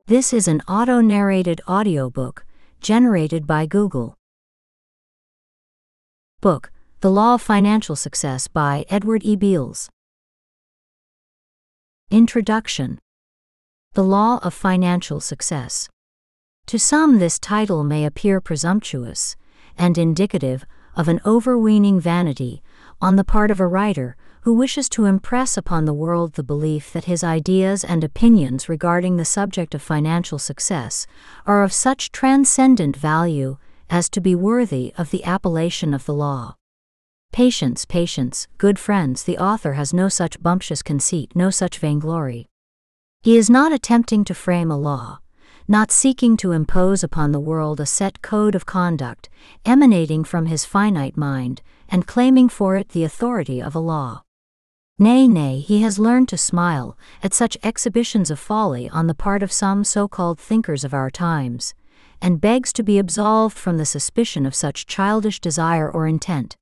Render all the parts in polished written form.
This is an auto-narrated audiobook generated by Google. Book, The Law of Financial Success by Edward E. Beals. Introduction. The Law of Financial Success. To some this title may appear presumptuous and indicative of an overweening vanity on the part of a writer who wishes to impress upon the world the belief that his ideas and opinions regarding the subject of financial success are of such transcendent value as to be worthy of the appellation of the law. Patience, good friends, the author has no such bumptious conceit, no such vainglory. He is not attempting to frame a law, not seeking to impose upon the world a set code of conduct emanating from his finite mind and claiming for it the authority of a law. Nay, he has learned to smile at such exhibitions of folly on the part of some so-called thinkers of our times, and begs to be absolved from the suspicion of such childish desire or intent.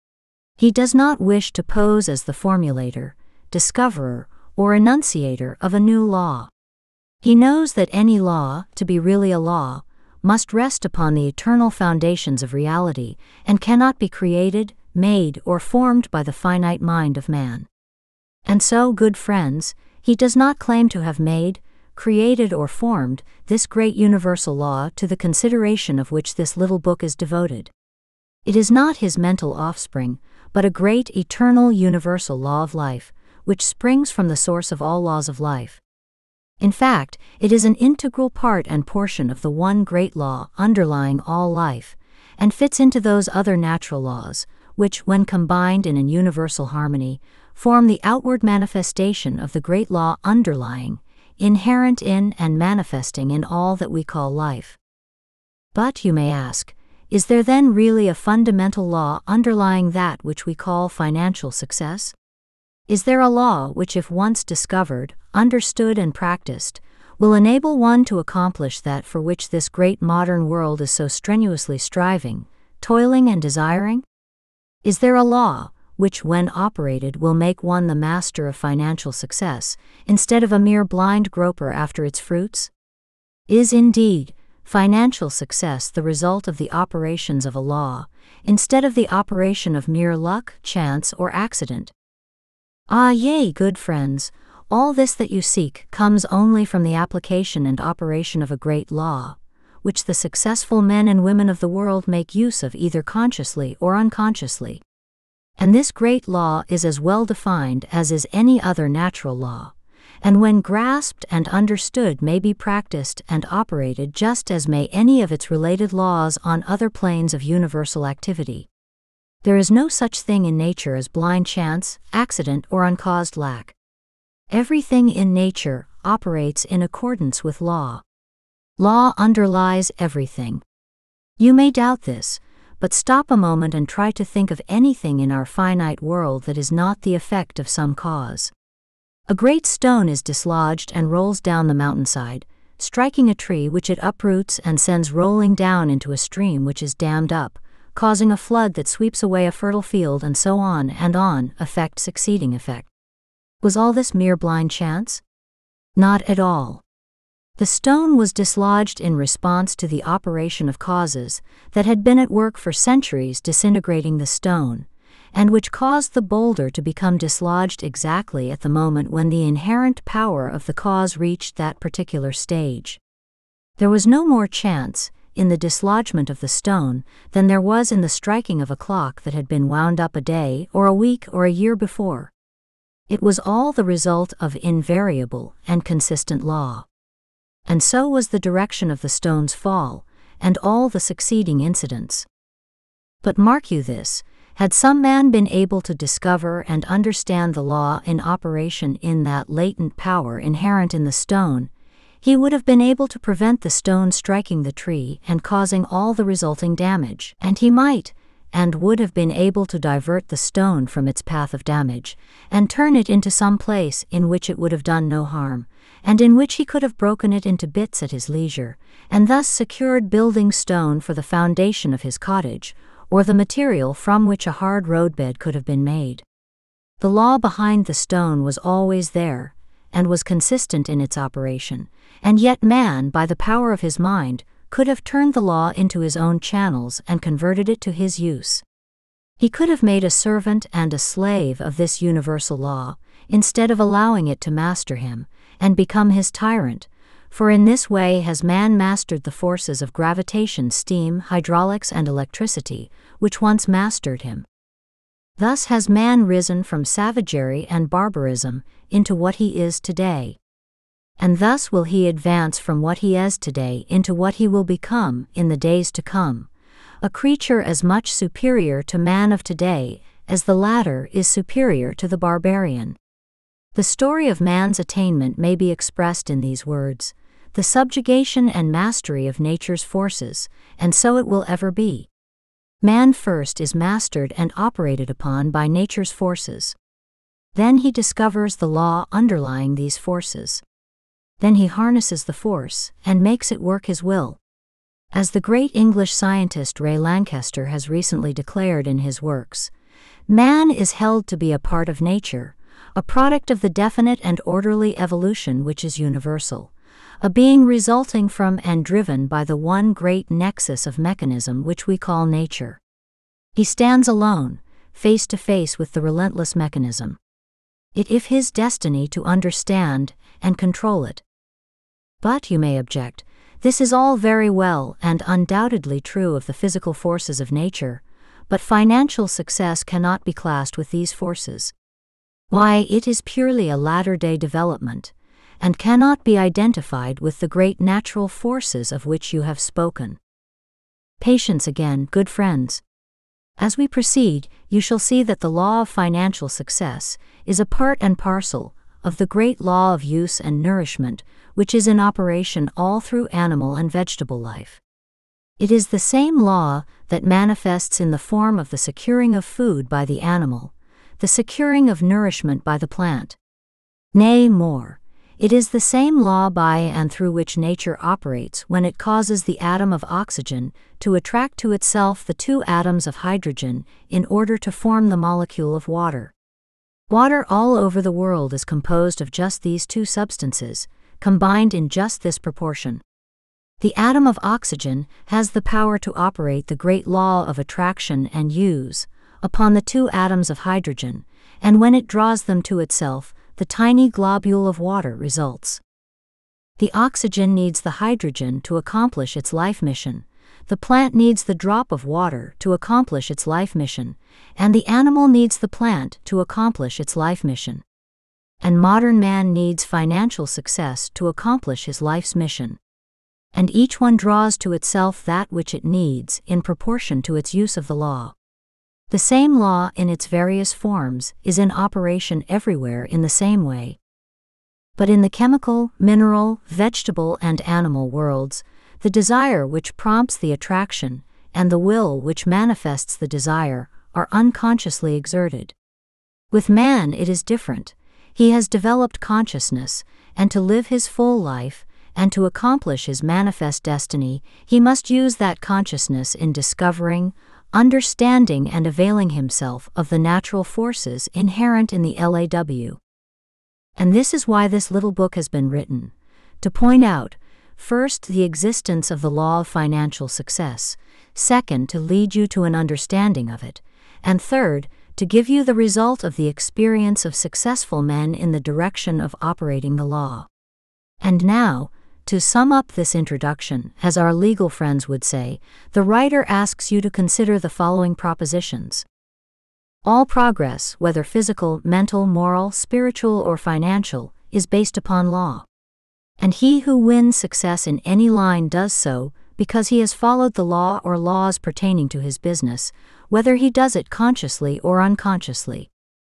He does not wish to pose as the formulator, discoverer, or enunciator of a new law. He knows that any law, to be really a law, must rest upon the eternal foundations of reality and cannot be created, made, or formed by the finite mind of man. And so, good friends, he does not claim to have made, created, or formed this great universal law to the consideration of which this little book is devoted. It is not his mental offspring, but a great eternal universal law of life, which springs from the source of all laws of life. In fact, it is an integral part and portion of the one great law underlying all life, and fits into those other natural laws, which, when combined in an universal harmony, form the outward manifestation of the great law underlying, inherent in and manifesting in all that we call life. But, you may ask, is there then really a fundamental law underlying that which we call financial success? Is there a law which, if once discovered, understood, and practiced, will enable one to accomplish that for which this great modern world is so strenuously striving, toiling, and desiring? Is there a law which, when operated, will make one the master of financial success, instead of a mere blind groper after its fruits? Is indeed financial success the result of the operations of a law, instead of the operation of mere luck, chance, or accident? Ah, yea, good friends, all this that you seek comes only from the application and operation of a great law, which the successful men and women of the world make use of either consciously or unconsciously. And this great law is as well defined as is any other natural law, and when grasped and understood may be practiced and operated just as may any of its related laws on other planes of universal activity. There is no such thing in nature as blind chance, accident, or uncaused lack. Everything in nature operates in accordance with law. Law underlies everything. You may doubt this, but stop a moment and try to think of anything in our finite world that is not the effect of some cause. A great stone is dislodged and rolls down the mountainside, striking a tree which it uproots and sends rolling down into a stream which is dammed up, causing a flood that sweeps away a fertile field, and so on, effect succeeding effect. Was all this mere blind chance? Not at all. The stone was dislodged in response to the operation of causes that had been at work for centuries disintegrating the stone, and which caused the boulder to become dislodged exactly at the moment when the inherent power of the cause reached that particular stage. There was no more chance in the dislodgement of the stone than there was in the striking of a clock that had been wound up a day or a week or a year before. It was all the result of invariable and consistent law. And so was the direction of the stone's fall, and all the succeeding incidents. But mark you this, had some man been able to discover and understand the law in operation in that latent power inherent in the stone, he would have been able to prevent the stone striking the tree and causing all the resulting damage, and he might, and would have been able to divert the stone from its path of damage, and turn it into some place in which it would have done no harm, and in which he could have broken it into bits at his leisure, and thus secured building stone for the foundation of his cottage, or the material from which a hard roadbed could have been made. The law behind the stone was always there, and was consistent in its operation, and yet man, by the power of his mind, could have turned the law into his own channels and converted it to his use. He could have made a servant and a slave of this universal law, instead of allowing it to master him, and become his tyrant, for in this way has man mastered the forces of gravitation, steam, hydraulics, and electricity, which once mastered him. Thus has man risen from savagery and barbarism into what he is today. And thus will he advance from what he is today into what he will become in the days to come, a creature as much superior to man of today as the latter is superior to the barbarian. The story of man's attainment may be expressed in these words: the subjugation and mastery of nature's forces, and so it will ever be. Man first is mastered and operated upon by nature's forces. Then he discovers the law underlying these forces. Then he harnesses the force and makes it work his will. As the great English scientist Ray Lankester has recently declared in his works, man is held to be a part of nature, a product of the definite and orderly evolution which is universal, a being resulting from and driven by the one great nexus of mechanism which we call nature. He stands alone, face to face with the relentless mechanism. It is his destiny to understand and control it. But, you may object, this is all very well and undoubtedly true of the physical forces of nature, but financial success cannot be classed with these forces. Why, it is purely a latter-day development, and cannot be identified with the great natural forces of which you have spoken. Patience again, good friends. As we proceed, you shall see that the law of financial success is a part and parcel of the great law of use and nourishment which is in operation all through animal and vegetable life. It is the same law that manifests in the form of the securing of food by the animal, the securing of nourishment by the plant. Nay, more, it is the same law by and through which nature operates when it causes the atom of oxygen to attract to itself the two atoms of hydrogen in order to form the molecule of water. Water all over the world is composed of just these two substances, combined in just this proportion. The atom of oxygen has the power to operate the great law of attraction and use upon the two atoms of hydrogen, and when it draws them to itself, the tiny globule of water results. The oxygen needs the hydrogen to accomplish its life mission, the plant needs the drop of water to accomplish its life mission, and the animal needs the plant to accomplish its life mission. And modern man needs financial success to accomplish his life's mission. And each one draws to itself that which it needs in proportion to its use of the law. The same law in its various forms is in operation everywhere in the same way. But in the chemical, mineral, vegetable, and animal worlds, the desire which prompts the attraction and the will which manifests the desire are unconsciously exerted. With man it is different. He has developed consciousness, and to live his full life, and to accomplish his manifest destiny, he must use that consciousness in discovering, understanding, and availing himself of the natural forces inherent in the LAW. And this is why this little book has been written, to point out, first, the existence of the law of financial success, second, to lead you to an understanding of it, and third, to give you the result of the experience of successful men in the direction of operating the law. And now, to sum up this introduction, as our legal friends would say, the writer asks you to consider the following propositions. All progress, whether physical, mental, moral, spiritual, or financial, is based upon law. And he who wins success in any line does so because he has followed the law or laws pertaining to his business, whether he does it consciously or unconsciously.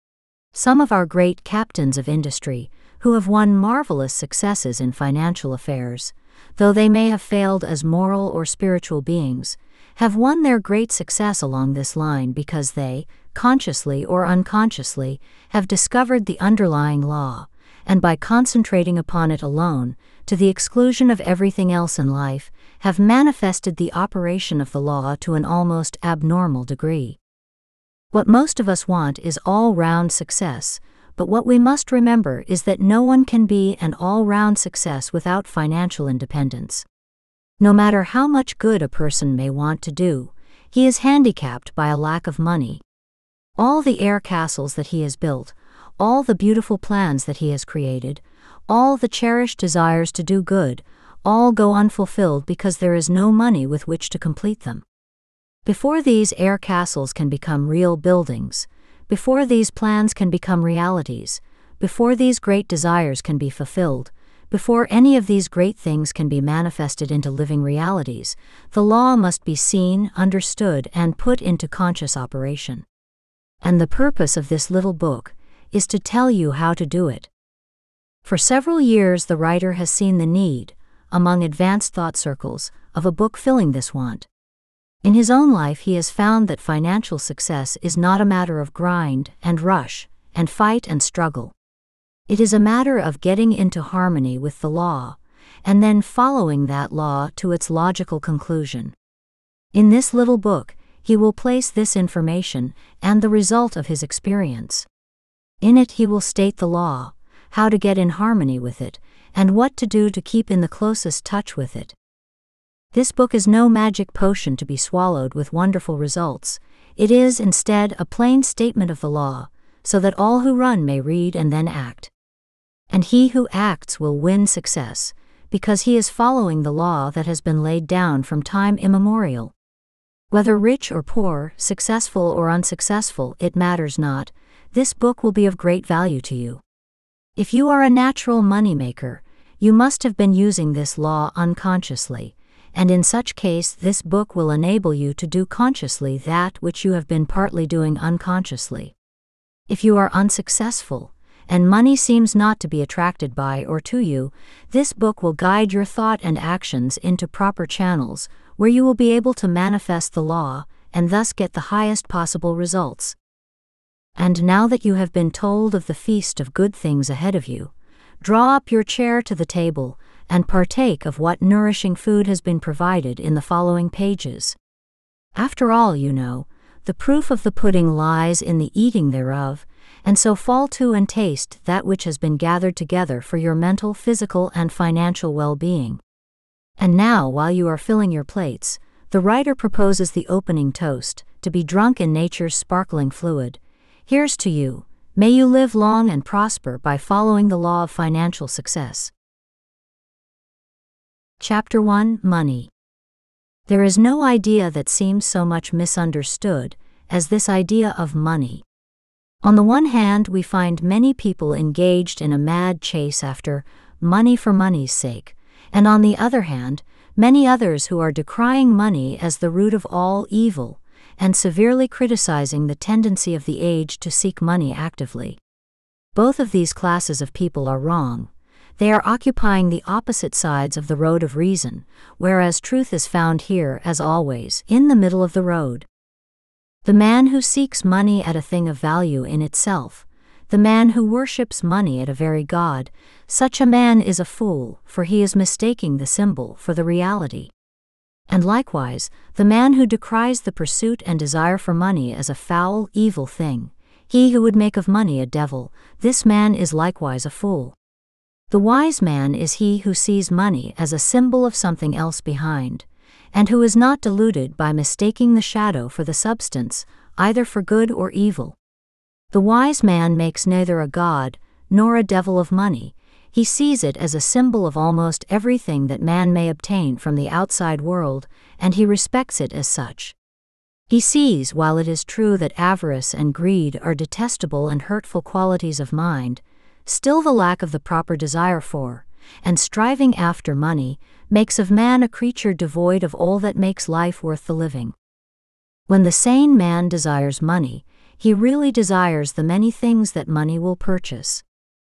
Some of our great captains of industry, who have won marvelous successes in financial affairs, though they may have failed as moral or spiritual beings, have won their great success along this line because they, consciously or unconsciously, have discovered the underlying law, and by concentrating upon it alone, to the exclusion of everything else in life, have manifested the operation of the law to an almost abnormal degree. What most of us want is all-round success, but what we must remember is that no one can be an all-round success without financial independence. No matter how much good a person may want to do, he is handicapped by a lack of money. All the air castles that he has built, all the beautiful plans that he has created, all the cherished desires to do good, all go unfulfilled because there is no money with which to complete them. Before these air castles can become real buildings, before these plans can become realities, before these great desires can be fulfilled, before any of these great things can be manifested into living realities, the law must be seen, understood, and put into conscious operation. And the purpose of this little book is to tell you how to do it. For several years, the writer has seen the need, among advanced thought circles, of a book filling this want. In his own life, he has found that financial success is not a matter of grind and rush and fight and struggle. It is a matter of getting into harmony with the law, and then following that law to its logical conclusion. In this little book, he will place this information and the result of his experience. In it he will state the law, how to get in harmony with it, and what to do to keep in the closest touch with it. This book is no magic potion to be swallowed with wonderful results. It is, instead, a plain statement of the law, so that all who run may read and then act. And he who acts will win success, because he is following the law that has been laid down from time immemorial. Whether rich or poor, successful or unsuccessful, it matters not. This book will be of great value to you. If you are a natural moneymaker, you must have been using this law unconsciously, and in such case this book will enable you to do consciously that which you have been partly doing unconsciously. If you are unsuccessful, and money seems not to be attracted by or to you, this book will guide your thought and actions into proper channels, where you will be able to manifest the law, and thus get the highest possible results. And now that you have been told of the feast of good things ahead of you, draw up your chair to the table, and partake of what nourishing food has been provided in the following pages. After all, you know, the proof of the pudding lies in the eating thereof, and so fall to and taste that which has been gathered together for your mental, physical, and financial well-being. And now, while you are filling your plates, the writer proposes the opening toast, to be drunk in nature's sparkling fluid. Here's to you. May you live long and prosper by following the law of financial success. Chapter 1: Money. There is no idea that seems so much misunderstood as this idea of money. On the one hand, we find many people engaged in a mad chase after money for money's sake, and on the other hand, many others who are decrying money as the root of all evil, and severely criticizing the tendency of the age to seek money actively. Both of these classes of people are wrong. They are occupying the opposite sides of the road of reason, whereas truth is found here, as always, in the middle of the road. The man who seeks money at a thing of value in itself, the man who worships money at a very god, such a man is a fool, for he is mistaking the symbol for the reality. And likewise, the man who decries the pursuit and desire for money as a foul, evil thing, he who would make of money a devil, this man is likewise a fool. The wise man is he who sees money as a symbol of something else behind, and who is not deluded by mistaking the shadow for the substance, either for good or evil. The wise man makes neither a god nor a devil of money. He sees it as a symbol of almost everything that man may obtain from the outside world, and he respects it as such. He sees, while it is true that avarice and greed are detestable and hurtful qualities of mind, still the lack of the proper desire for, and striving after money, makes of man a creature devoid of all that makes life worth the living. When the sane man desires money, he really desires the many things that money will purchase.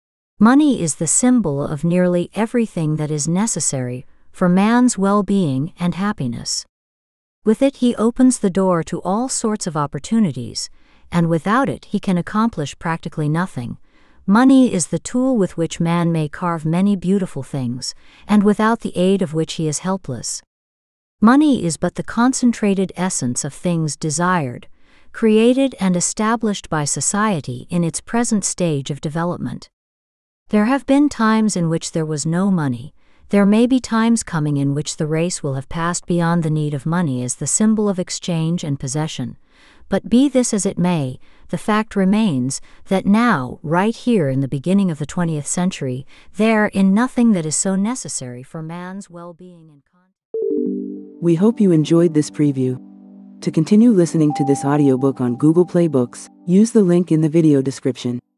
Money is the symbol of nearly everything that is necessary for man's well-being and happiness. With it he opens the door to all sorts of opportunities, and without it he can accomplish practically nothing. Money is the tool with which man may carve many beautiful things, and without the aid of which he is helpless. Money is but the concentrated essence of things desired, created and established by society in its present stage of development. There have been times in which there was no money. There may be times coming in which the race will have passed beyond the need of money as the symbol of exchange and possession. But be this as it may, the fact remains that now, right here in the beginning of the 20th century, there is nothing that is so necessary for man's well-being and content. We hope you enjoyed this preview. To continue listening to this audiobook on Google Play Books, use the link in the video description.